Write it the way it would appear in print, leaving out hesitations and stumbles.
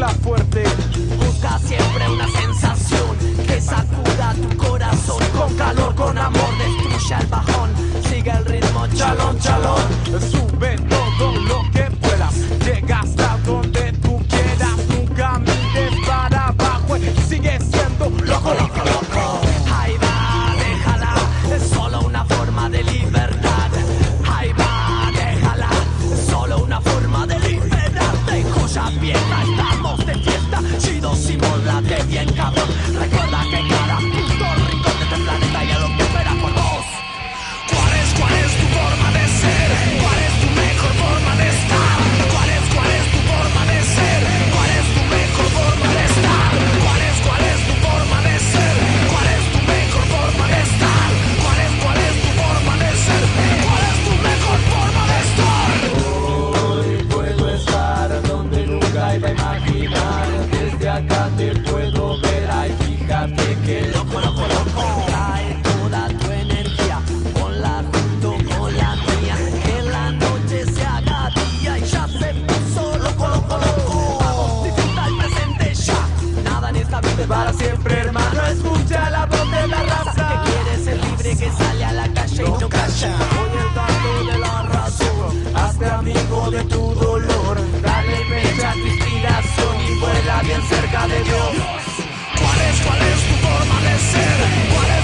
mezcla fuerte. Busca siempre una sensación que sacuda tu corazón. Con calor, con amor, destruye el bajón. Sigue el ritmo, chalón, chalón. Sube todo lo que puedas, llega hasta donde tú quieras. Nunca mires para abajo y sigue siendo loco, loco, loco. Ahí va, déjala, es solo una forma de libertad. Ahí va, déjala, es solo una forma de liberarte. Joyas viejas, estamos de fiesta, chido, simulate bien, cabrón. Recuerda que cada punto rincón de este planeta hay algo que espera por vos. ¿Cuál es tu forma de ser? ¿Cuál es tu mejor forma de estar? ¿Cuál es tu forma de ser? ¿Cuál es tu mejor forma de estar? ¿Cuál es tu forma de ser? ¿Cuál es tu mejor forma de estar? ¿Cuál es tu forma de ser? ¿Cuál es tu mejor forma de estar? Hoy puedo estar donde nunca iba a imaginar. Desde acá te puedo ver, ay, fíjate que Loco, loco, loco. Trae toda tu energía, ponla junto con la mía. Que la noche se haga día y ya se puso loco, loco, loco. Vamos, disfruta el presente ya. Nada en esta vida es para siempre, hermano. Escucha la voz de la raza Que quiere ser libre, que sale a la calle y no calla. Oye el dato de la razón, hazte amigo de tu dolor. Dale mecha a tu inspiración y vuela bien cerca de Dios. ¿Cuál es tu forma de ser? ¿Cuál es